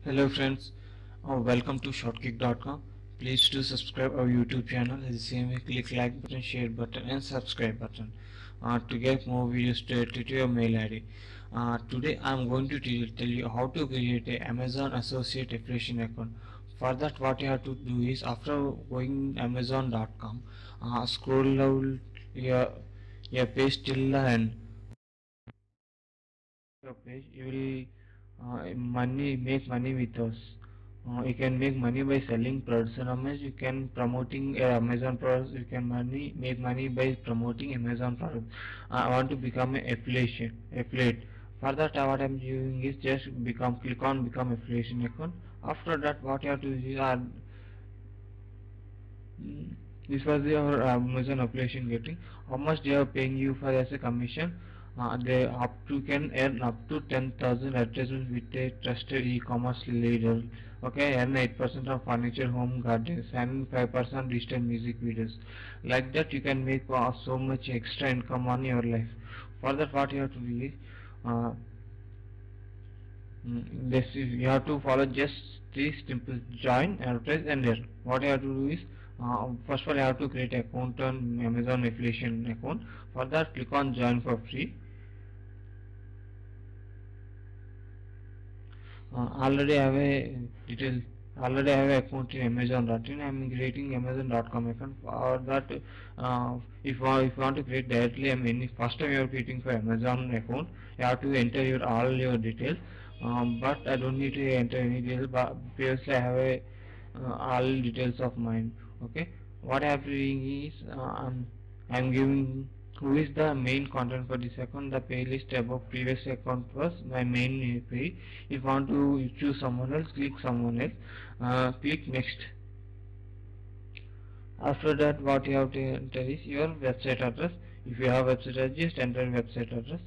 Hello friends, welcome to shortkick.com. Please do subscribe our YouTube channel. At the same way, click like button, share button and subscribe button to get more videos directly to your mail ID. Today I am going to tell you how to create a Amazon Associate Affiliation account. For that, what you have to do is, after going amazon.com, scroll down your page till the end. Your page, you will make money with us. You can make money by selling products and Amazon. You can promoting Amazon products. You can make money by promoting Amazon products. I want to become an affiliate. For that, what I'm doing is just click on become affiliation account. After that, what you have to do is this was your Amazon affiliation getting. How much they are paying you for as a commission? They up to can earn up to 10,000 advertisements with a trusted e-commerce leader. Okay, earn 8% of furniture, home gardens, and 5% digital music videos. Like that, you can make so much extra income on your life. For that, what you have to do is uh, this is, you have to follow just three simple: join, advertise and earn. What you have to do is, first of all you have to create account on Amazon affiliation account. For that, click on join for free. Already have a detail, already have an account in Amazon.in. I am creating Amazon.com account. For that, if you want to create directly, I mean first time you are creating for Amazon account, you have to enter all your details. But I don't need to enter any details. But previously I have a all details of mine. Okay, what I am doing is, I'm giving who is the main content for this account. The playlist above previous account was my main page. If you want to choose someone else, click someone else, click next. After that, what you have to enter is your website address. If you have website address, just enter website address.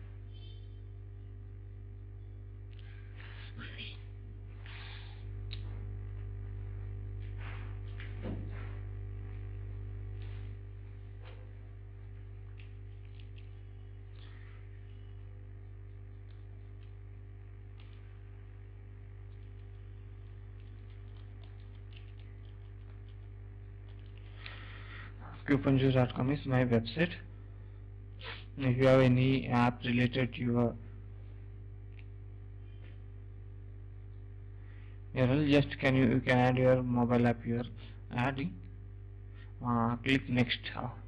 Couponjuice.com is my website. If you have any app related to your URL, just you can add your mobile app here. Adding. Click next.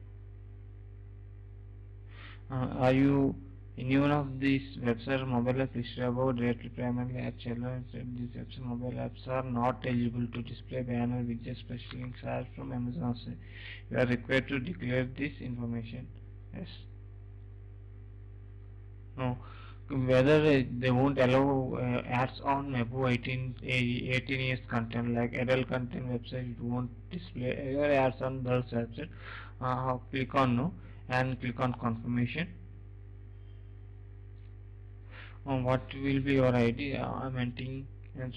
Are you in one of these website or mobile apps listed above directly primarily at children? These website mobile apps are not eligible to display banner with just special links as from Amazon. So you are required to declare this information. Yes. No. Whether they won't allow ads on above 18 years content, like adult content website, it won't display your ads on those website. Click on no and click on confirmation. What will be your ID? I'm entering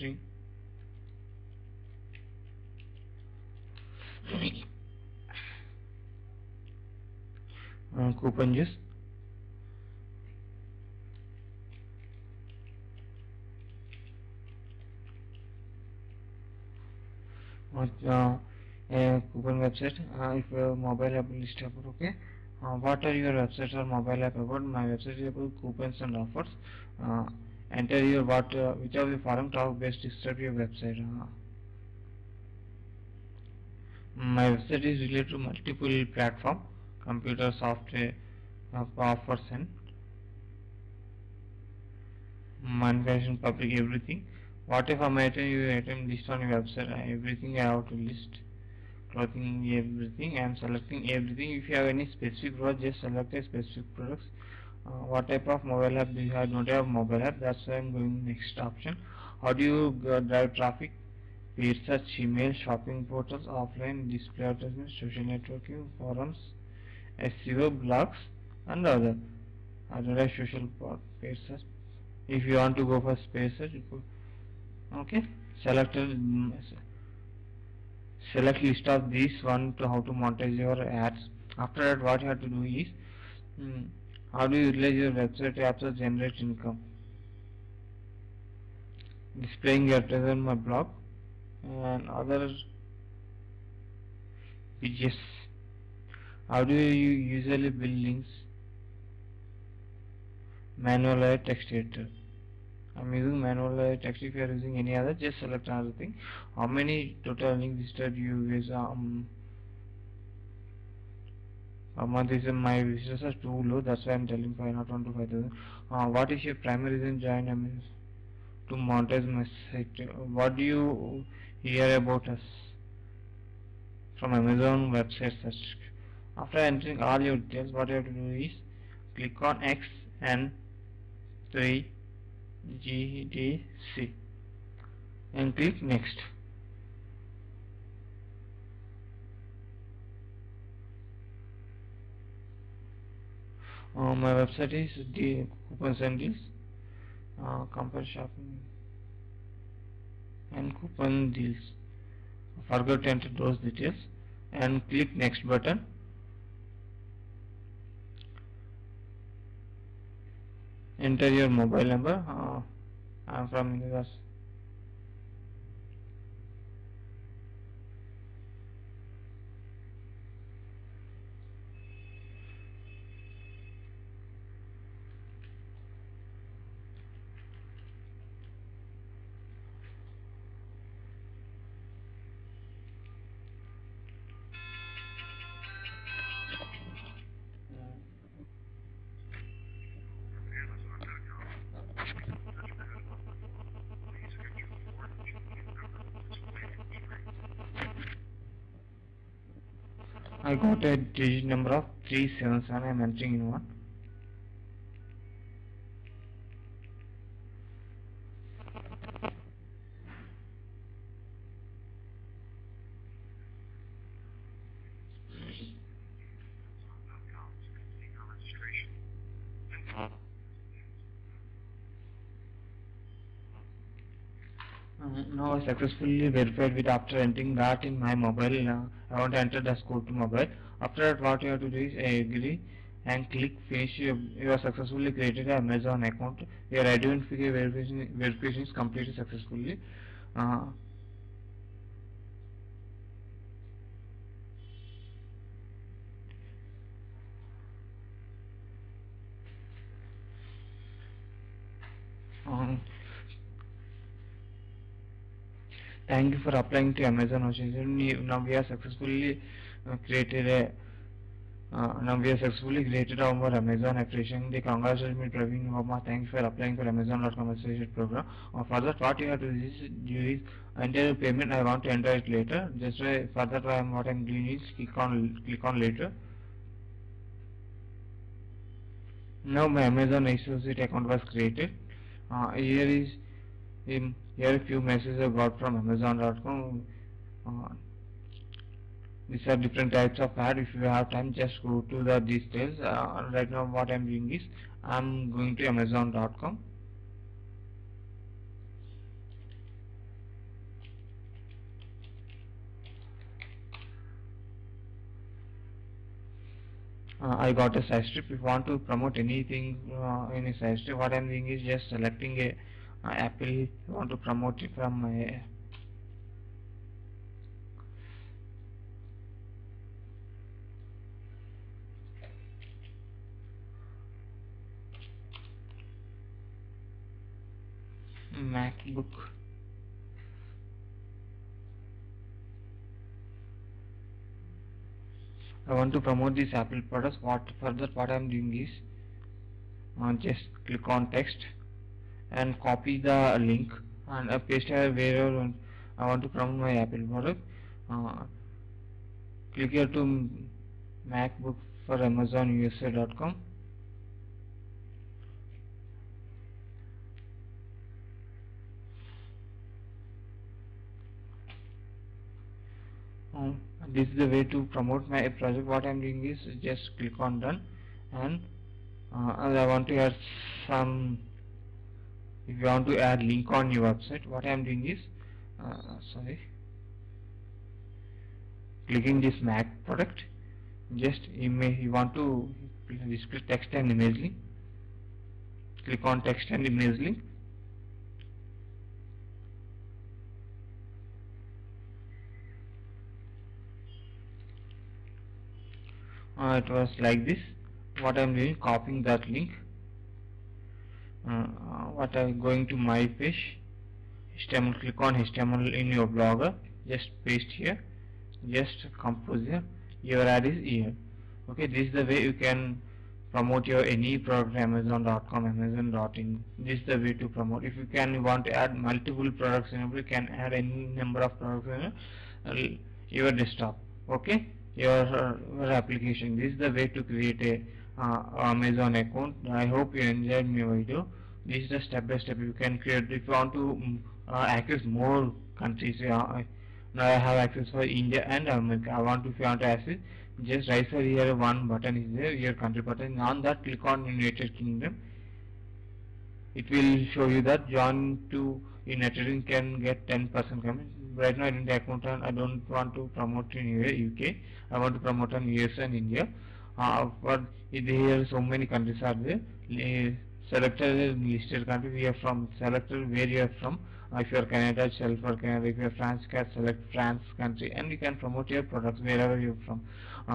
coupon juice. Coupon website. If mobile app list about, okay. What are your websites or mobile app about? My website is about coupons and offers. Enter your which of the forum talk best describe your website. My website is related to multiple platform, computer, software, offers and manufacturing, public, everything. Whatever item you item list on your website, everything I have to list. Clothing, everything. I am selecting everything. If you have any specific product, just select a specific products. What type of mobile app do you have? I don't have mobile app, that's why I'm going next option. How do you drive traffic? Paid search, email, shopping portals, offline display advertisements, social networking, forums, SEO, blogs and other social paid search. If you want to go for paid search, okay, select list of these one to how to monetize your ads. After that, what you have to do is, how do you utilize your website apps to generate income? displaying advertisement on my blog and other pages. How do you usually build links? Manual layer text editor. I'm using manual layer text. If you are using any other, just select another thing. How many total link visitors do you use? A month is my visitors are too low. That's why I'm telling 5,000. What is your primary reason join? I mean, to monetize my site. What do you hear about us from Amazon website search? After entering all your details, what you have to do is click on X and 3 GDC and click next. My website is the coupons and deals, compare shopping and coupon deals. Forgot to enter those details and click next button. Enter your mobile number. I'm from US. I got a digit number of 377. I'm entering in one. Now I successfully verified with after entering that in my mobile. I want to enter the code to mobile. After that, what you have to do is agree and click finish. You have successfully created an Amazon account. Your identification verification is completed successfully. Thank you for applying to Amazon Association. Now we have successfully created a now we have successfully created our Amazon application. The congratulations Praveen Verma. Thanks for applying for Amazon.com associate program. For that, what you have to do is enter your payment. I want to enter it later. Just for that, what I'm doing is click on later. Now my Amazon associate account was created. Here a few messages I got from Amazon.com. These are different types of ad. If you have time, just go to the details. Right now what I'm doing is I'm going to Amazon.com. I got a site strip. If you want to promote anything in a site strip, what I'm doing is just selecting a Apple. I want to promote it from my MacBook. I want to promote these Apple products. What I'm doing is just click on text and copy the link and paste it wherever I want to promote my Apple product. Click here to MacBook for AmazonUSA.com. This is the way to promote my project. What I'm doing is just click on done, and I want to add some. If you want to add link on your website, what I'm doing is clicking this Mac product. Just you want to display text and image link. Click on text and image link. it was like this. What I'm doing, copying that link. What I'm going to my page, HTML, click on HTML in your Blogger, just paste here, just compose here, your ad is here. Okay, this is the way you can promote your any product, Amazon.com, Amazon.in. This is the way to promote. If you want to add multiple products, you can add any number of products in your desktop. Okay, your application. This is the way to create a Amazon account. I hope you enjoyed my video. This is the step by step you can create. If you want to access more countries, now I have access for India and America. If you want to access, just right here one button is there, your country button. On that, click on United Kingdom. It will show you that join to United Kingdom can get 10% commission. Right now I don't account on, I don't want to promote in UK. I want to promote on US and India. But here so many countries are there. Selected listed country. We are from selected where you are from. If you are Canada, select for Canada. If you are France, can select France country, and you can promote your products wherever you are from.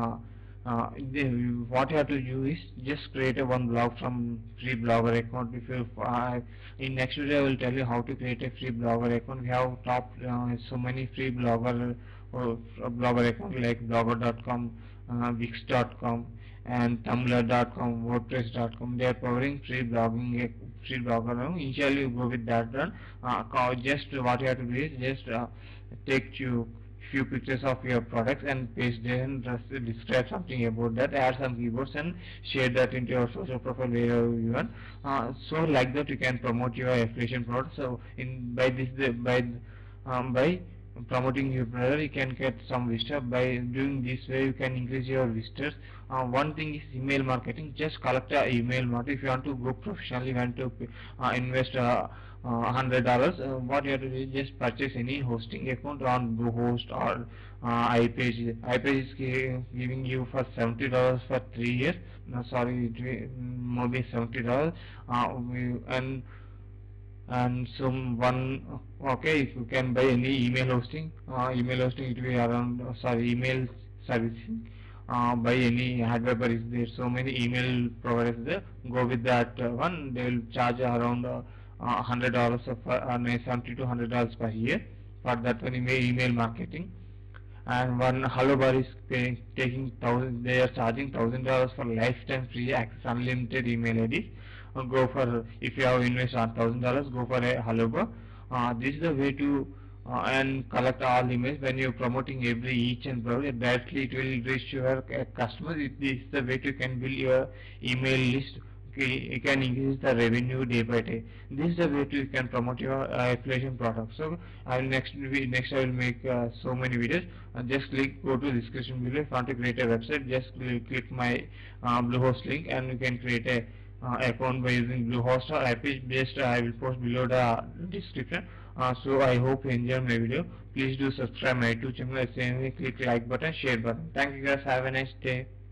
What you have to do is just create a one blog from free Blogger account. If you in next video I will tell you how to create a free Blogger account. We have top so many free Blogger account like Blogger.com, Wix.com, and Tumblr.com, WordPress.com. They are powering free blogging, free blogger. Initially you go with that one. Just what you have to do is just take few pictures of your products and paste them, just describe something about that, add some keywords and share that into your social profile wherever you want. So like that you can promote your affiliation product. So by promoting your product you can get some visitors. By doing this way you can increase your visitors. One thing is email marketing. Just collect a email marketing. If you want to go professionally, you want to invest $100, what you have to do is just purchase any hosting account on Bluehost or iPage. iPage is giving you for $70 for 3 years. No, sorry, it will be $70. And some one, okay, if you can buy any email hosting, it will be around, email servicing. By any hardware, but is there so many email providers there, go with that one. They will charge around $100 of $70 to $100 per year for that one email marketing. And one Hello Bar is taking they are charging $1,000 for lifetime free access, unlimited email IDs. Go for, if you have invested $1,000, go for a Hello Bar. This is the way to and collect all emails. When you are promoting each and product, directly it will reach your customers. This is the way you can build your email list. Okay, you can increase the revenue day by day. This is the way you can promote your affiliation product. So I will next I will make so many videos. Just go to description below. If you want to create a website, just click my Bluehost link and you can create a account by using Bluehost or iPage. Just I will post below the description. So I hope you enjoy my video. Please do subscribe my YouTube channel. Click like button, share button. Thank you guys. Have a nice day.